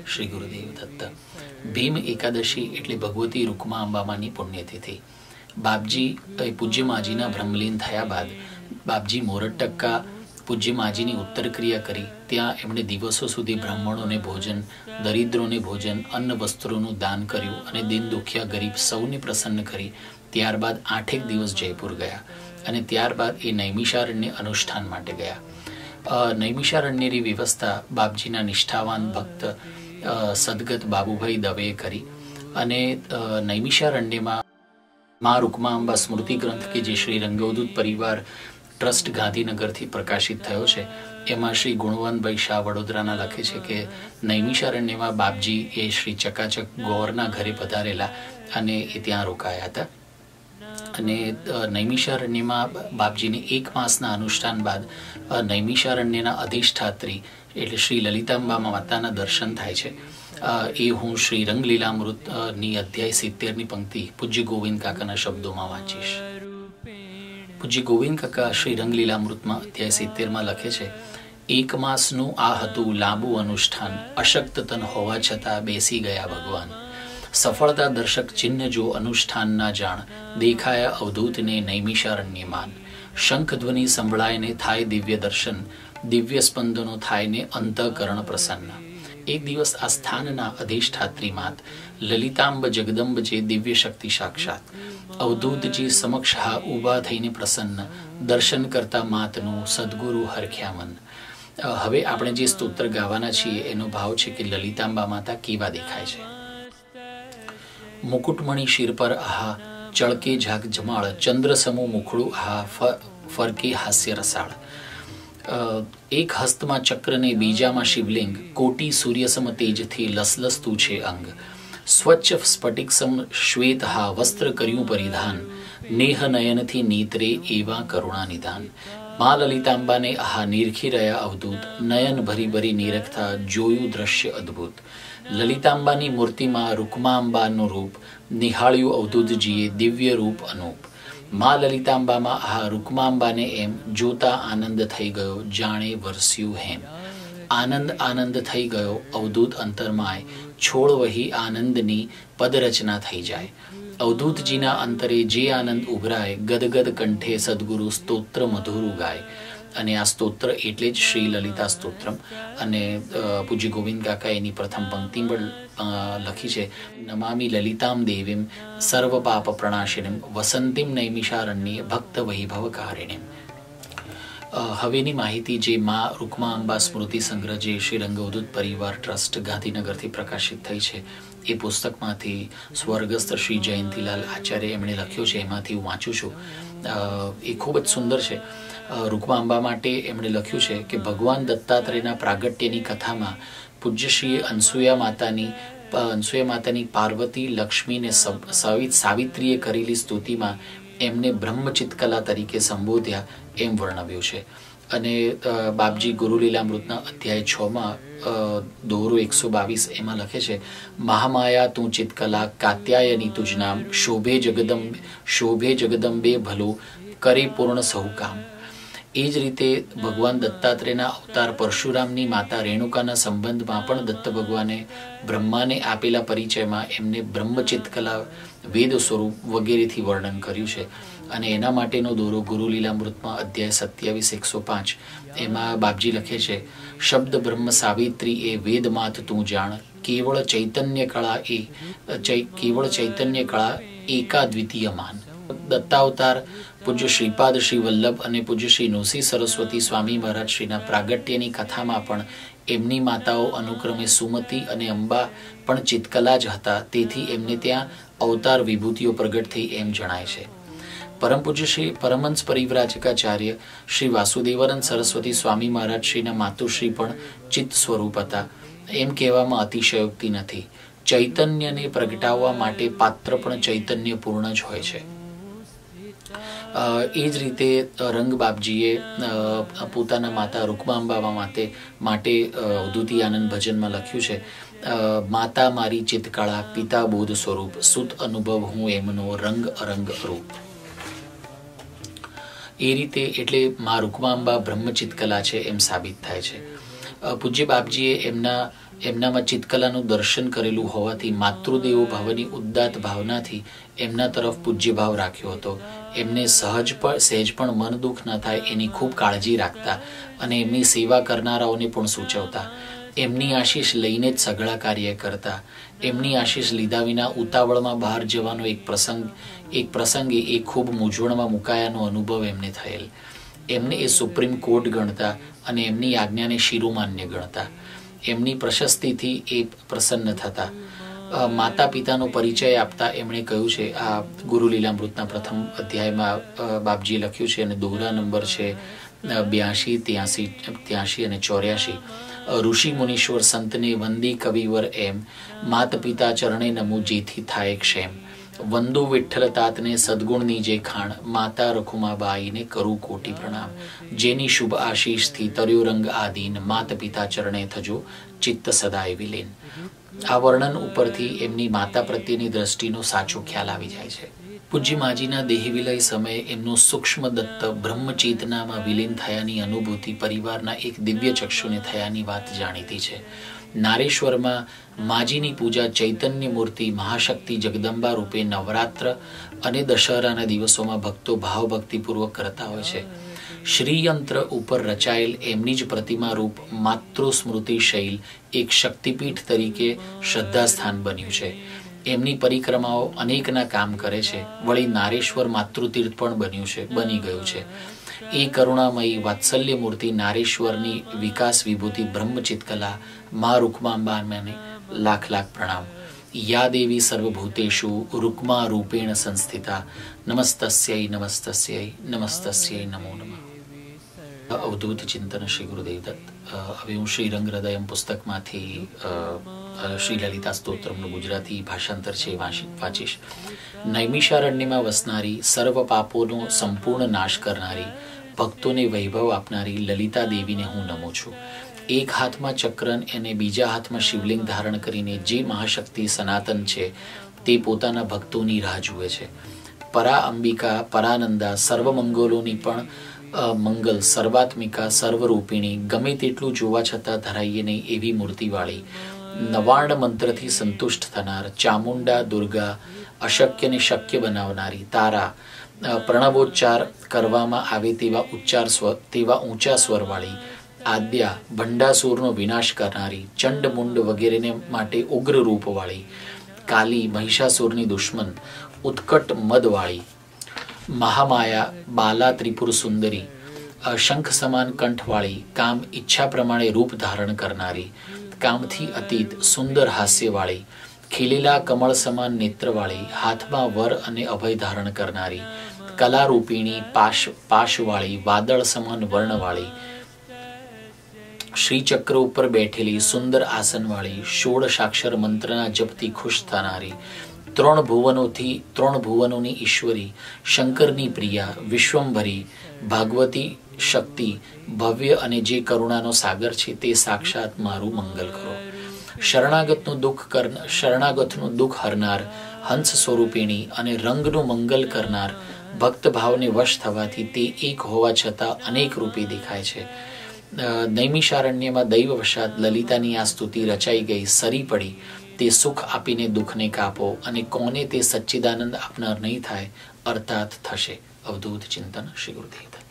શ્રી ગુરુદેવ દત્ત। ભીમ એકાદશી એટલે ભગવતી રૂકમા અંબામાની પુણ્યતિથિ। બાપજી પૂજ્ય માજીના બ્રહ્મલીન થયા બાદ બાપજી મોરટ ટક્કા પૂજ્ય માજીની ઉત્તર ક્રિયા કરી ત્યાં એમણે દિવસો સુધી બ્રાહ્મણોને ભોજન, દરિદ્રોને ભોજન, અન્ન વસ્ત્રોનું દાન કર્યું અને દિન દુખિયા ગરીબ સૌને પ્રસન્ન કરી ત્યારબાદ 8 દિવસ જયપુર ગયા અને ત્યારબાદ એ નૈમિષારણ્ય અનુષ્ઠાન માટે ગયા। નૈમિષારણ્યની વ્યવસ્થા બાપજીના નિષ્ઠાવાન ભક્ત સદગત બાબુભાઈ દવેએ કરી અને નૈમિષારણ્યમાં મા રૂકમા અંબા સ્મૃતિ ગ્રંથ કે જે શ્રી રંગવદૂત પરિવાર ટ્રસ્ટ ગાંધીનગરથી પ્રકાશિત થયો છે એમાં શ્રી ગુણવંતભાઈ શાહ વડોદરાના લખે છે કે નૈમિષારણ્યમાં બાપજી એ શ્રી ચકાચક ગૌરના ઘરે પધારેલા અને એ ત્યાં રોકાયા હતા અને નૈમિષારણ્યમાં બાપજીને 1 માસના અનુષ્ઠાન બાદ નૈમિષારણ્યના અધિષ્ઠાત્રી એટલે શ્રી લલિતાંબા માતાના દર્શન થાય છે। એ હું શ્રી રંગલીલામૃતની અધ્યાય 70ની પંક્તિ પૂજ્ય ગોવિંદ કાકાના શબ્દોમાં વાંચીશ। પૂજ્ય ગોવિંદ કાકા શ્રી રંગલીલામૃતમાં અધ્યાય 70માં લખે છે, 1 માસનું આ હતું લાંબુ અનુષ્ઠાન, અશક્ત તન હોવા છતાં બેસી ગયા ભગવાન। સફળતા દર્શક ચિહ્ન જો અનુષ્ઠાન ના જાણ, દેખાયા અવધૂતને નૈમિષારણ્યમાન। શંખ ધ્વનિ સંભળાયને થાય દિવ્ય દર્શન, દિવ્ય સ્પંદનો થાયને અંતઃકરણ પ્રસન્ન। એક દિવસ આ સ્થાનના અધિષ્ઠાત્રી માત લલિતાંબ જગદંબ જે દિવ્ય શક્તિ સાક્ષાત અવધૂતજી સમક્ષ હા ઊભા થઈને પ્રસન્ન, દર્શન કરતા માતનું સદગુરુ હરખ્યા મન। હવે આપણે જે સ્તોત્ર ગાવાના છીએ એનો ભાવ છે કે લલિતાંબા માતા કેવા દેખાય છે। મુકુટમણી શિર પર આહા, ચળકે ઝાક જમાળ, ચંદ્ર સમૂહ મુખડું આહા, ફરકે હાસ્ય રસાળ। એક હસ્તમાં ચક્ર ને બીજામાં શિવલિંગ, કોટી સૂર્યસમ તેજથી લસલસતું છે અંગ। સ્વચ્છ સ્ફટિક સમ શ્વેત હા, વસ્ત્ર કર્યું પરિધાન, નેહ નયનથી નીતરે એવા કરુણા નિધાન। મા લલિતાંબાને આહા નિરખી રહ્યા અવધૂત, નયન ભરી ભરી નિરખતા જોયું દ્રશ્ય અદ્ભુત। લલિતાંબાની મૂર્તિમાં રૂકમાંબાનું રૂપ, નિહાળ્યું અવધૂતજીએ દિવ્ય રૂપ અનૂપ। મા લલિતાંબામાં આ રૂકમાંબાને એમ જોતા આનંદ થઈ ગયો, જાણે વરસ્યું હેમ। આનંદ આનંદ થઈ ગયો અવધૂત અંતરમાય, છોડ વહી આનંદની પદરચના થઈ જાય। અવધૂતજીના અંતરે જે આનંદ ઉભરાય, ગદગદ કંઠે સદગુરુ સ્તોત્ર મધુરું ગાય। અને આ સ્તોત્ર એટલે જ શ્રી લલિતા સ્તોત્રમ અને પૂજ્ય ગોવિંદ કાકા એની પ્રથમ પંક્તિ પણ લખી છે, નમામિ લલિતામ દેવીમ સર્વ પાપ પ્રણાશિનીમ વસંતીમ નૈમિષારણ્ય ભક્ત વૈભવકારિણીમ। હવેની માહિતી જે મા રૂકમા અંબા સ્મૃતિ સંગ્રહ જે શ્રી રંગવદૂત પરિવાર ટ્રસ્ટ ગાંધીનગરથી પ્રકાશિત થઈ છે એ પુસ્તકમાંથી સ્વર્ગસ્થ શ્રી જયંતિલાલ આચાર્ય એમણે લખ્યો છે, એમાંથી હું વાંચું છું। એ ખૂબ જ સુંદર છે। રૂકમા અંબા માટે એમણે લખ્યું છે કે ભગવાન દત્તાત્રેયના પ્રાગટ્યની કથામાં પૂજ્યશ્રીએ અનસુયા માતાની પાર્વતી, લક્ષ્મી ને સાવિત્રીએ કરેલી સ્તુતિમાં એમને બ્રહ્મચિત્કલા તરીકે સંબોધ્યા એમ વર્ણવ્યું છે। અને બાપજી ગુરુલીલામૃતના અધ્યાય 6માં દોરો 122 એમાં લખે છે, મહામાયા તું ચિત્કલા, કાત્યાયની તુજ નામ, શોભે જગદંબે ભલો, કરે પૂર્ણ સહુ કામ। એ જ રીતે ભગવાન દત્તાત્રેયના અવતાર પરશુરામની માતા રેણુકાના સંબંધમાં પણ દત્ત ભગવાને બ્રહ્માને આપેલા પરિચયમાં એમને બ્રહ્મચિત્કલા, વેદ સ્વરૂપ વગેરેથી વર્ણન કર્યું છે। અને એના માટેનો દોરો ગુરુલીલામૃતમાં અધ્યાય 27-105 એમાં બાપજી લખે છે, શબ્દ બ્રહ્મ સાવિત્રી એ વેદ માત તું જાણ, કેવળ ચૈતન્ય કળા એકાદ્વિતીય માન। દત્તાવતાર પૂજ્ય શ્રીપાદ શ્રી વલ્લભ અને પૂજ્ય શ્રી નુસી સરસ્વતી સ્વામી મહારાજ શ્રીના પ્રાગટ્યની કથામાં પણ એમની માતાઓ અનુક્રમે સુમતી અને અંબા પણ ચિત્કલા જ હતા, તેથી એમને ત્યાં અવતાર વિભૂતિઓ પ્રગટ થઈ એમ જણાય છે। પરમ પૂજ્ય શ્રી પરમહંસ પરિવ્રાજકાચાર્ય શ્રી વાસુદેવાનંદ સરસ્વતી સ્વામી મહારાજ શ્રીના માતુશ્રી પણ ચિત્ત સ્વરૂપ હતા એમ કહેવામાં અતિશયોક્તિ નથી। ચૈતન્યને પ્રગટાવવા માટે પાત્ર પણ ચૈતન્ય પૂર્ણ જ હોય છે। એ જ રીતે રંગ બાપજીએ પોતાના માતા રૂકમાંબા માટે અવધૂતી આનંદ ભજનમાં લખ્યું છે, માતા મારી ચિત્તકળા, પિતા બોધ સ્વરૂપ, સુત અનુભવ હું એમનો રંગ અરંગ રૂપ। એ રીતે એટલે મા રૂકમાંબા બ્રહ્મચિત્કલા છે એમ સાબિત થાય છે। પૂજ્ય બાપજીએ એમનામાં ચિત્તકલાનું દર્શન કરેલું હોવાથી માતૃદેવો ભાવની ઉદાત્ત ભાવનાથી એમના તરફ પૂજ્ય ભાવ રાખ્યો હતો. એમને સહેજ પણ મન દુઃખ ન થાય એની ખૂબ કાળજી રાખતા અને એમની સેવા કરનારાઓને પણ સૂચવતા. એમની આશીષ લઈને જ સઘળા કાર્ય કરતા. એમની આશીષ લીધા વિના ઉતાવળમાં બહાર જવાનો એક પ્રસંગે એ ખૂબ મૂંઝવણમાં મુકાયાનો અનુભવ એમને થયેલ. એમને એ સુપ્રીમ કોર્ટ ગણતા અને એમની આજ્ઞાને શિરોમાન્ય ગણતા. એમની પ્રશસ્તિથી એ પ્રસન્ન થતા. માતા પિતાનો પરિચય આપતા એમણે કહ્યું છે, આ ગુરુ લીલામૃતના પ્રથમ અધ્યાયમાં બાપજીએ લખ્યું છે અને દોહરા નંબર છે 82, 83 અને 84. ઋષિ મુનીશ્વર સંતને વંદી કવિવર એમ, માત પિતા ચરણે નમો જેથી થાય ક્ષેમ. વંદુ વિઠ્ઠલ તાતને સદગુણની જે ખાણ, માતા રખુમાબાઈને કરું કોટી પ્રણામ. જેની શુભ આશીષથી તર્યો રંગ આદીન, માત પિતા ચરણે થજો ચિત્ત સદાય વિલીન. આ વર્ણન ઉપરથી એમની માતા પ્રત્યેની દ્રષ્ટિનો સાચો ખ્યાલ આવી જાય છે. પૂજ્ય માજીના દેહવિલય સમયે એમનું સૂક્ષ્મ દત્ત બ્રહ્મચેતનામાં વિલીન થયાની અનુભૂતિ પરિવારના એક દિવ્ય ચક્ષુને થયાની વાત જાણીતી છે. નારેશ્વરમાં માજીની પૂજા ચૈતન્ય મૂર્તિ મહાશક્તિ જગદંબા રૂપે નવરાત્ર અને દશહરાના દિવસોમાં ભક્તો ભાવભક્તિપૂર્વક કરતા હોય છે. શ્રીયંત્ર ઉપર રચાયેલ એમની જ પ્રતિમા રૂપ માતૃસ્મૃતિ શૈલ એક શક્તિપીઠ તરીકે શ્રદ્ધાસ્થાન બન્યું છે. એમની પરિક્રમાઓ અનેકના કામ કરે છે. વળી નારેશ્વર માતૃતીર્થ પણ બની ગયું છે. એ કરુણામયી વાત્સલ્ય મૂર્તિ નારેશ્વરની વિકાસ વિભૂતિ બ્રહ્મચિત્કલા મા રૂકમાંબાને લાખ લાખ પ્રણામ. યા દેવી સર્વભૂતેષુ રૂકમા રૂપેણ સંસ્થિતા, નમસ્તસ્યૈ નમસ્તસ્યૈ નમસ્તસ્યૈ નમો નમઃ. અવધૂત ચિંતન શ્રી ગુરુદેવ દત્ત. હવે હું શ્રીરંગ હૃદયમ પુસ્તકમાંથી શ્રી લલિતા સ્તોત્રમનું ગુજરાતી ભાષાંતર છે વાંચીશ. નૈમિષારણ્યમાં વસનારી, સર્વ પાપોનો સંપૂર્ણ નાશ કરનારી, ભક્તોને વૈભવ આપનારી લલિતા દેવીને હું નમું છું. એક હાથમાં ચક્રન અને બીજા હાથમાં શિવલિંગ ધારણ કરીને જે મહાશક્તિ સનાતન છે તે પોતાના ભક્તોની રાહ જુએ છે. પરા અંબિકા, પરાનંદા, સર્વ મંગલોની પણ મંગલ, સર્વાત્મિકા, સર્વરૂપિણી, ગમે તેટલું જોવા છતાં ધરાઈએ નહીં એવી મૂર્તિવાળી, નવાર્ણ મંત્રથી સંતુષ્ટ થનાર, ચામુંડા, દુર્ગા, અશક્યને શક્ય બનાવનારી, તારા, પ્રણવોચ્ચાર કરવામાં આવે તેવા ઊંચા સ્વરવાળી, આદ્યા, ભંડાસુરનો વિનાશ કરનારી, ચંડ વગેરેને માટે ઉગ્ર રૂપવાળી, કાલી, મહિષાસુરની દુશ્મન, ઉત્કટ મદવાળી, મહામાયા, બાલા, ત્રિપુર સુંદરી, શંખ સમાન કંઠવાળી, કામ ઈચ્છા પ્રમાણે રૂપ ધારણ કરનારી, કામથી અતીત સુંદર હાસ્યવાળી, ખીલેલા કમળ સમાન નેત્રવાળી, હાથમાં વર અને અભય ધારણ કરનારી, કલારૂપિણી, પાશવાળી, વાદળ સમાન વર્ણવાળી, શ્રીચક્ર ઉપર બેઠેલી, સુંદર આસનવાળી, ષોડશાક્ષર મંત્રના જપથી ખુશ થનારી, ત્રણ ભુવનોની ઈશ્વરી, શંકરની પ્રિયા, વિશ્વંભરી, ભાગવતી શક્તિ, ભવ્ય અને જે કરુણાનો સાગર છે તે સાક્ષાત મારું મંગલ કરો. શરણાગતનું દુઃખ હરનાર, હંસ સ્વરૂપિણી અને રંગનું મંગલ કરનાર, ભક્ત ભાવને વશ થવાથી તે એક હોવા છતાં અનેક રૂપે દેખાય છે. નૈમિષારણ્યમાં દૈવવશાત લલિતાની આ સ્તુતિ રચાઈ ગઈ, સરી પડી. તે સુખ આપીને દુઃખને કાપો અને કોને તે સચ્ચિદાનંદ આપનાર નહીં થાય, અર્થાત થશે. અવધૂત ચિંતન શ્રી ગુરુદેવ.